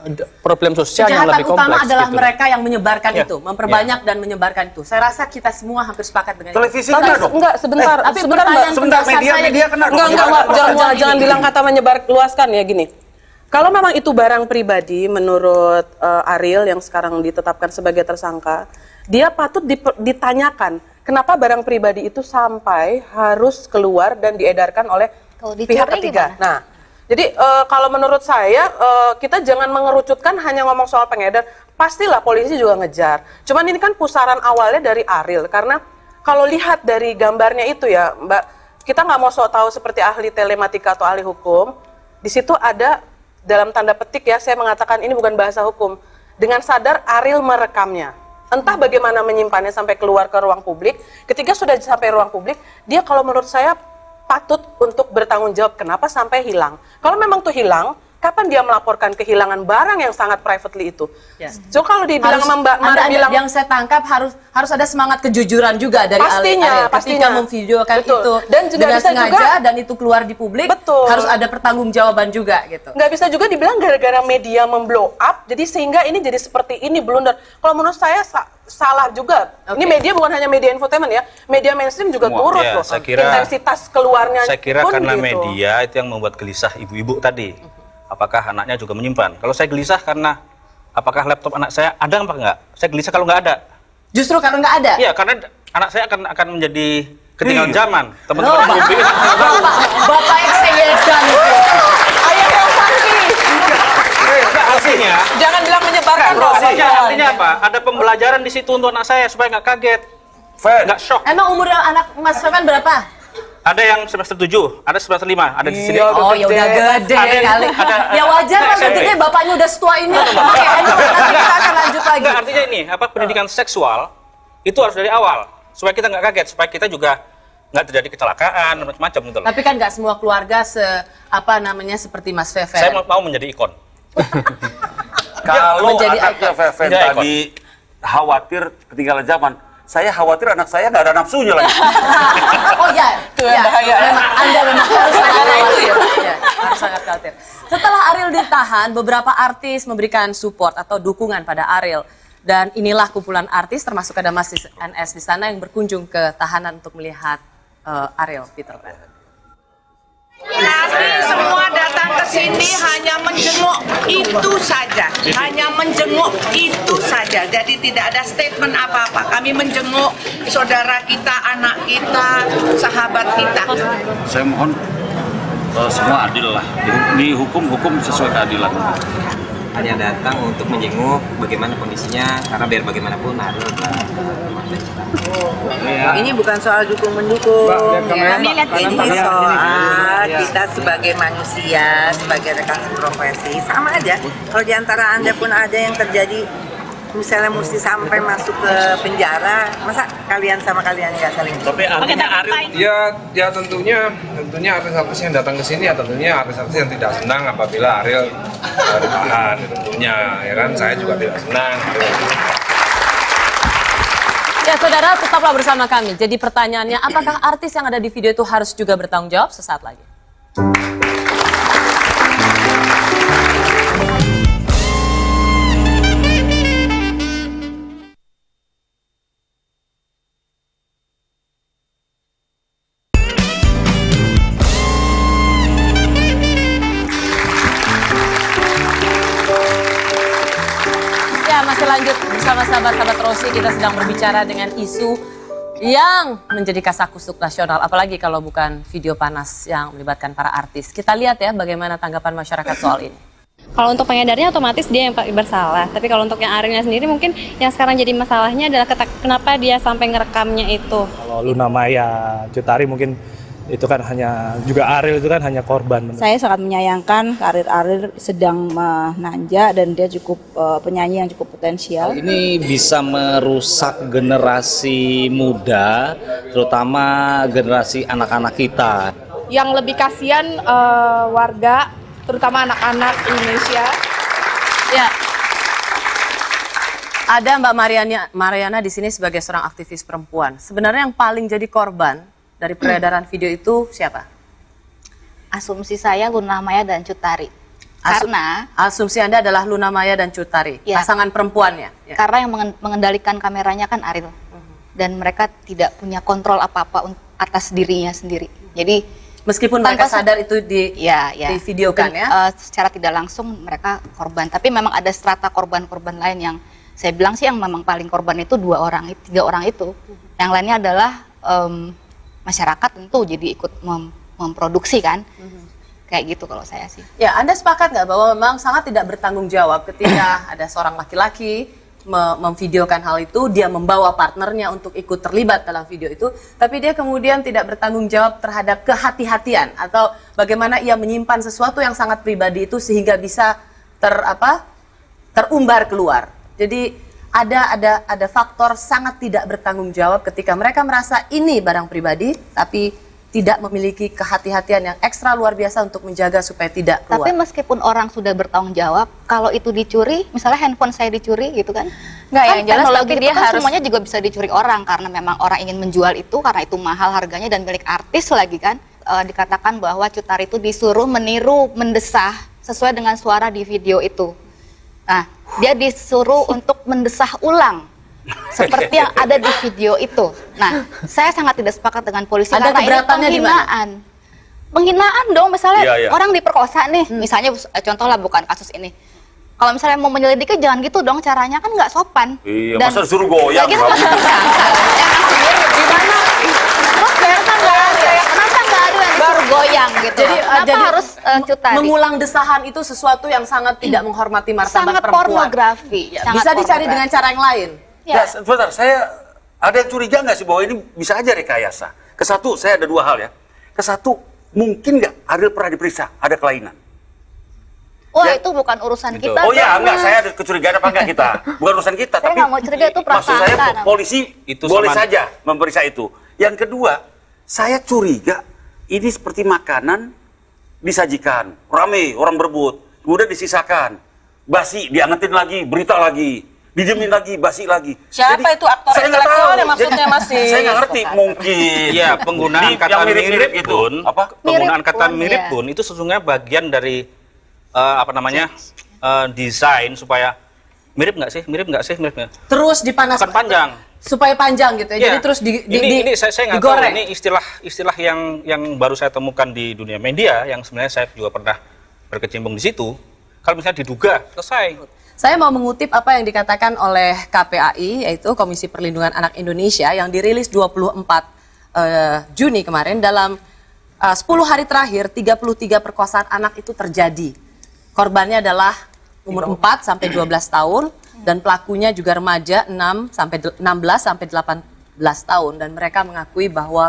problem sosial yang lebih kompleks. Kejahatan utama adalah gitu. mereka yang menyebarkan itu, memperbanyak dan menyebarkan itu. Saya rasa kita semua hampir sepakat dengan televisi itu. kena dong. Enggak, sebentar, Sebentar, media kena dong. Jangan bilang kata menyebar luaskan ya gini. Kalau memang itu barang pribadi menurut Ariel yang sekarang ditetapkan sebagai tersangka, dia patut ditanyakan kenapa barang pribadi itu sampai harus keluar dan diedarkan oleh pihak ketiga. Gimana? Nah, jadi kalau menurut saya kita jangan mengerucutkan hanya ngomong soal pengedar. Pastilah polisi juga ngejar. Cuman ini kan pusaran awalnya dari Ariel karena kalau lihat dari gambarnya itu ya, Mbak, kita nggak mau sok tahu seperti ahli telematika atau ahli hukum. Di situ ada dalam tanda petik ya, saya mengatakan ini bukan bahasa hukum. Dengan sadar Ariel merekamnya. Entah bagaimana menyimpannya sampai keluar ke ruang publik. Ketika sudah sampai ruang publik, dia kalau menurut saya patut untuk bertanggung jawab kenapa sampai hilang. Kalau memang tuh hilang, kapan dia melaporkan kehilangan barang yang sangat privately itu? Ya. So kalau dibilang Mbak bilang yang saya tangkap harus ada semangat kejujuran juga dari pastinya, ketika memvideokan betul. itu Dan juga dengan bisa sengaja juga, dan itu keluar di publik. Betul. Harus ada pertanggungjawaban juga gitu. Nggak bisa juga dibilang gara-gara media memblow up, jadi sehingga ini jadi seperti ini blunder. Kalau menurut saya salah juga. Ini media bukan hanya media infotainment ya, media mainstream juga turut loh. Saya kira, intensitas keluarnya. Saya kira pun karena gitu. media itu yang membuat gelisah ibu-ibu tadi. Apakah anaknya juga menyimpan? Kalau saya gelisah karena apakah laptop anak saya ada apa enggak? Saya gelisah kalau nggak ada. Justru karena nggak ada? Iya, karena anak saya akan menjadi ketinggalan zaman. Teman-teman ibu. Bapak ekseyekan itu. Ayah yang sakit. Artinya, Jangan bilang menyebarkan dong. artinya apa? Ada pembelajaran di situ untuk anak saya supaya nggak kaget, nggak shock. Emang umur anak Mas Feven berapa? Ada yang semester 7, ada semester 5, ada di sini. Oh ya udah gede kali. Ya wajar lah gede, bapaknya udah setua ini. Oke, nanti kita akan lanjut lagi. Enggak, artinya ini, pendidikan seksual itu harus dari awal supaya kita nggak kaget, supaya kita juga nggak terjadi kecelakaan macam-macam gitu loh. Tapi kan nggak semua keluarga seperti Mas Feven. Saya mau menjadi ikon. Kalau menjadi anaknya Feven tadi khawatir ketinggalan zaman, saya khawatir anak saya nggak ada nafsunya lagi. Oh ya, itu yang bahaya. Anda memang harus sangat khawatir. Ya, harus sangat khawatir. Setelah Ariel ditahan, beberapa artis memberikan support atau dukungan pada Ariel. Dan inilah kumpulan artis, termasuk ada Mas NS di sana yang berkunjung ke tahanan untuk melihat Ariel Peter Pan. Kami semua datang ke sini hanya menjenguk itu saja, hanya menjenguk itu saja. Jadi tidak ada statement apa-apa. Kami menjenguk saudara kita, anak kita, sahabat kita. Saya mohon semua adil lah, dihukum sesuai keadilan. Hanya datang untuk menjenguk bagaimana kondisinya, karena biar bagaimanapun Ariel ini bukan soal dukung-mendukung ya. Ini soal kita sebagai manusia, sebagai rekan profesi, sama aja. Kalau diantara Anda pun ada yang terjadi misalnya mesti sampai masuk ke penjara, masa kalian sama kalian nggak saling? Tapi artinya Ariel ya tentunya artis-artis yang datang ke sini ya tentunya artis-artis yang tidak senang apabila Ariel ditahan, tentunya ya kan, saya juga tidak senang. Ya saudara, tetaplah bersama kami. Jadi pertanyaannya, apakah artis yang ada di video itu harus juga bertanggung jawab? Sesaat lagi. Masih lanjut bersama sahabat-sahabat Rosi, kita sedang berbicara dengan isu yang menjadi kasakusuk nasional, apalagi kalau bukan video panas yang melibatkan para artis. Kita lihat ya bagaimana tanggapan masyarakat soal ini. Kalau untuk pengedarnya otomatis dia yang bersalah, tapi kalau untuk yang Arielnya sendiri mungkin yang sekarang jadi masalahnya adalah kenapa dia sampai ngerekamnya itu. Kalau Luna Maya, Cut Tari mungkin itu kan hanya, juga Ariel itu kan hanya korban. Saya sangat menyayangkan karir Ariel sedang menanjak dan dia cukup penyanyi yang cukup potensial. Ini bisa merusak generasi muda, terutama generasi anak-anak kita. Yang lebih kasihan warga, terutama anak-anak Indonesia. Ya. Ada Mbak Mariana di sini sebagai seorang aktivis perempuan. Sebenarnya yang paling jadi korban dari peredaran video itu siapa? Asumsi saya Luna Maya dan Cut Tari. Karena asumsi Anda adalah Luna Maya dan Cut Tari, pasangan perempuannya. Ya. Karena yang mengendalikan kameranya kan Ariel. Dan mereka tidak punya kontrol apa-apa atas dirinya sendiri. Jadi meskipun mereka sadar itu divideokan secara tidak langsung mereka korban. Tapi memang ada strata korban-korban lain yang saya bilang sih yang memang paling korban itu 3 orang itu. Yang lainnya adalah masyarakat tentu jadi ikut memproduksi kan. Kayak gitu kalau saya sih. Ya, Anda sepakat nggak bahwa memang sangat tidak bertanggung jawab ketika ada seorang laki-laki memvideokan hal itu, dia membawa partnernya untuk ikut terlibat dalam video itu, tapi dia kemudian tidak bertanggung jawab terhadap kehati-hatian atau bagaimana ia menyimpan sesuatu yang sangat pribadi itu sehingga bisa terumbar keluar. Jadi ada faktor sangat tidak bertanggung jawab ketika mereka merasa ini barang pribadi, tapi tidak memiliki kehati-hatian yang ekstra luar biasa untuk menjaga supaya tidak keluar. Tapi meskipun orang sudah bertanggung jawab, kalau itu dicuri, misalnya handphone saya dicuri gitu kan, nggak yang jelas teknologi dia kan harus semuanya juga bisa dicuri orang karena memang orang ingin menjual itu karena itu mahal harganya dan milik artis lagi kan. Dikatakan bahwa Cut Tari itu disuruh meniru, mendesah sesuai dengan suara di video itu. Nah, dia disuruh untuk mendesah ulang seperti yang ada di video itu. Nah, saya sangat tidak sepakat dengan polisi ada karena ini penghinaan. Penghinaan dong, misalnya orang diperkosa nih, misalnya contohlah bukan kasus ini. Kalau misalnya mau menyelidiki jangan gitu dong caranya, kan nggak sopan. Iya, masa disuruh goyang. Gitu, gimana? Terus kan nggak ada ya, kenapa nggak ada yang disuruh goyang gitu? Jadi, kenapa harus Cut Tari? Mengulang desahan itu sesuatu yang sangat tidak menghormati martabat sangat perempuan. Pornografi. Ya, bisa dicari dengan cara yang lain. Ya, sebentar, saya ada yang curiga nggak sih bahwa ini bisa aja rekayasa? Kesatu, saya ada 2 hal ya. Kesatu, mungkin nggak Ariel pernah diperiksa, ada kelainan? Wah, itu bukan urusan kita. Oh ya, enggak, saya ada kecurigaan apa enggak kita? Bukan urusan kita, saya tapi nggak mau curiga, itu maksud saya polisi itu boleh saja memeriksa itu. Yang kedua, saya curiga ini seperti makanan disajikan, rame, orang berebut, kemudian disisakan, basi, diangetin lagi, berita lagi. Dijamin lagi, basi lagi. Siapa jadi, itu aktor intelektual yang maksudnya masih? Saya nggak ngerti, mungkin. Ya, penggunaan kata mirip pun, penggunaan kata mirip ya. pun itu sesungguhnya bagian dari desain supaya mirip nggak sih, miripnya. Terus dipanaskan panjang. Supaya panjang gitu ya. Jadi terus ini saya nggak tahu, digoreng. ini istilah yang baru saya temukan di dunia media yang sebenarnya saya juga pernah berkecimpung di situ. Kalau misalnya diduga, selesai. Saya mau mengutip apa yang dikatakan oleh KPAI, yaitu Komisi Perlindungan Anak Indonesia, yang dirilis 24 Juni kemarin. Dalam 10 hari terakhir, 33 perkosaan anak itu terjadi. Korbannya adalah umur 4 sampai 12 tahun, dan pelakunya juga remaja 16 sampai 18 tahun. Dan mereka mengakui bahwa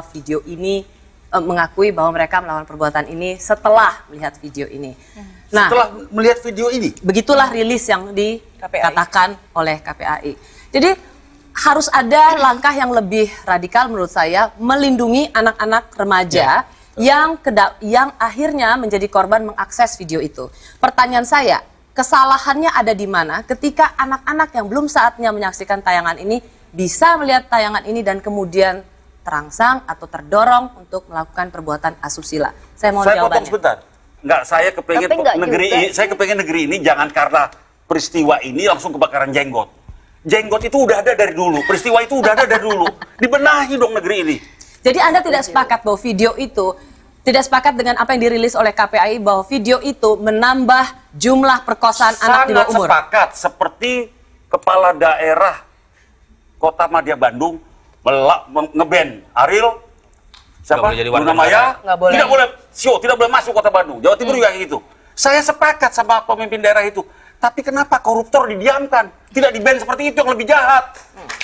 mereka melakukan perbuatan ini setelah melihat video ini. Nah, setelah melihat video ini, begitulah rilis yang dikatakan oleh KPAI. Jadi harus ada langkah yang lebih radikal menurut saya, melindungi anak-anak remaja yang akhirnya menjadi korban mengakses video itu. Pertanyaan saya, kesalahannya ada di mana ketika anak-anak yang belum saatnya menyaksikan tayangan ini bisa melihat tayangan ini dan kemudian terangsang atau terdorong untuk melakukan perbuatan asusila? Saya mau jawabannya. Potong sebentar. Enggak, saya kepengen negeri ini jangan karena peristiwa ini langsung kebakaran jenggot. Jenggot itu udah ada dari dulu, peristiwa itu udah ada dari dulu. Dibenahi dong negeri ini. Jadi Anda tidak sepakat bahwa video itu, tidak sepakat dengan apa yang dirilis oleh KPAI bahwa video itu menambah jumlah perkosaan anak di bawah umur? Sangat sepakat, seperti kepala daerah Kota Madya Bandung nge-ban Ariel, siapa? Luna Maya, tidak boleh masuk Kota Bandung. Jawa Timur juga kayak gitu. Saya sepakat sama pemimpin daerah itu. Tapi kenapa koruptor didiamkan? Tidak di-ban seperti itu yang lebih jahat.